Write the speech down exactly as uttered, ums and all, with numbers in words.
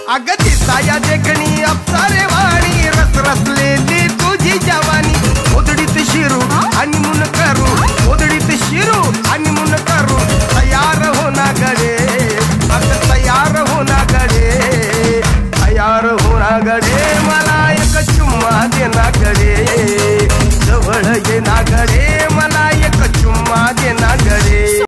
अग दिसाया देखणी अप्सरे वाणी रस रसलेली तुझी जवानी